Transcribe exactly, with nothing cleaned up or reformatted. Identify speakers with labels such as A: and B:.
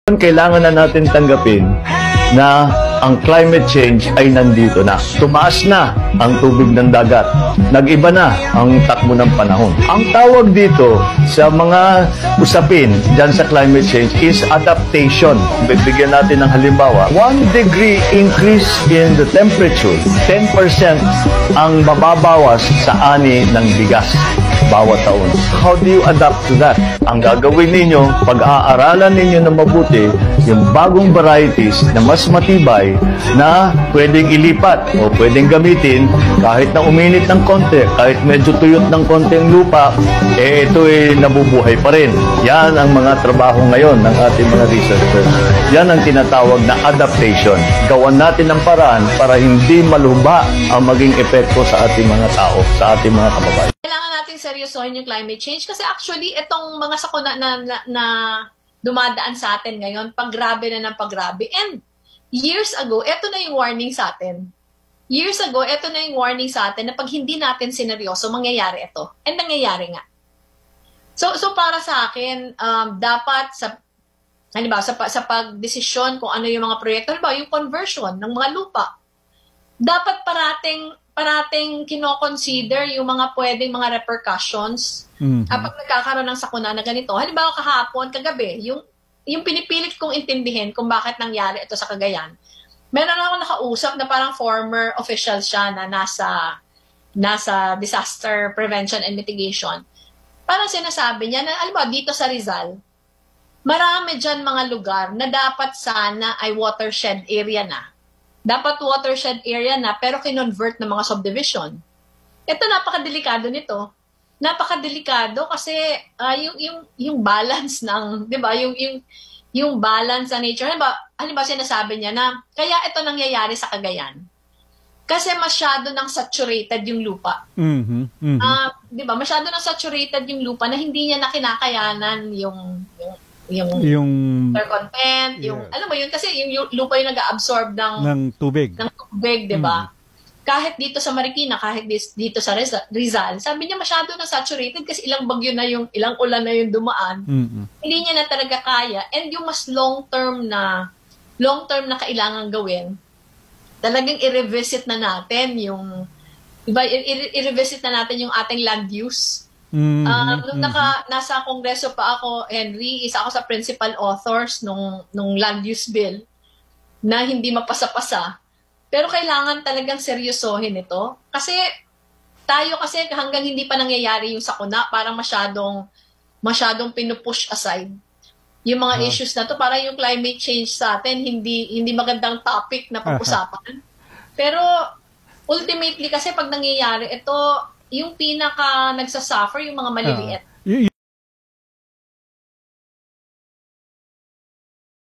A: Kailangan na natin tanggapin na ang climate change ay nandito na. Tumaas na ang tubig ng dagat. Nag-iba na ang takbo ng panahon. Ang tawag dito sa mga usapin dyan sa climate change is adaptation. Bibigyan natin ng halimbawa. One degree increase in the temperature, ten percent ang mababawas sa ani ng bigas bawat taon. How do you adapt to that? Ang gagawin ninyo, pag-aaralan ninyo na mabuti yung bagong varieties na mas matibay na pwedeng ilipat o pwedeng gamitin kahit na uminit ng konti, kahit medyo tuyot ng konti ang lupa, eh ito ay nabubuhay pa rin. Yan ang mga trabaho ngayon ng ating mga researchers. Yan ang tinatawag na adaptation. Gawan natin ng paraan para hindi malubha ang maging epekto sa ating mga tao, sa ating mga kababayan.
B: Kailangan natin seryosohin yung climate change kasi actually itong mga sakuna na, na, na dumadaan sa atin ngayon, paggrabe na ng paggrabe. And years ago, ito na yung warning sa atin. Years ago, ito na yung warning sa atin na pag hindi natin sineryoso, mangyayari ito. And nangyayari nga. So, so para sa akin, um, dapat sa, ano ba, sa, sa pagdesisyon kung ano yung mga proyekto, ano ba, yung conversion ng mga lupa, dapat parating parating kino-consider yung mga pwedeng mga repercussions mm-hmm. kapag nagkakaroon ng sakuna na ganito. Halimbawa kahapon, kagabi, yung, yung pinipilit kong intindihin kung bakit nangyari ito sa Cagayan. Meron ako nakausap na parang former official siya na nasa, nasa disaster prevention and mitigation. Parang sinasabi niya na, alam mo, dito sa Rizal, marami dyan mga lugar na dapat sana ay watershed area na. Dapat watershed area na pero kinonvert ng mga subdivision. Ito napakadelikado nito. Napakadelikado kasi uh, yung yung yung balance ng, 'di ba? Yung yung yung balance ng nature. Halimbawa, halimbawa sinasabi niya na kaya ito nangyayari sa Cagayan. Kasi masyado nang saturated yung lupa. Mhm. Mm-hmm. Uh, 'di ba? Masyado nang saturated yung lupa na hindi niya na kinakayanan yung yung yung, yung water content, yung yeah. alam mo yun kasi yung, yung lupa yung nag-absorb ng
A: ng tubig.
B: Ng tubig, 'di ba? Mm. Kahit dito sa Marikina, kahit dito sa Rizal, sabi niya masyado na saturated kasi ilang bagyo na yung ilang ulan na yung dumaan. Mm-hmm. Hindi niya na talaga kaya. And yung mas long term na long term na kailangan gawin, talagang i-revisit na natin yung iba i-revisit na natin yung ating land use. Mm-hmm. Uh, nung naka, nasa kongreso pa ako, Henry, isa ako sa principal authors nung, nung land use bill na hindi mapasa-pasa. Pero kailangan talagang seryosohin ito. Kasi tayo kasi hanggang hindi pa nangyayari yung sakuna, parang masyadong, masyadong pinupush aside yung mga uh, issues na to. Parang yung climate change sa atin, hindi, hindi magandang topic na pag-usapan. Pero ultimately kasi pag nangyayari ito, yung pinaka nagsasuffer yung mga maliliit.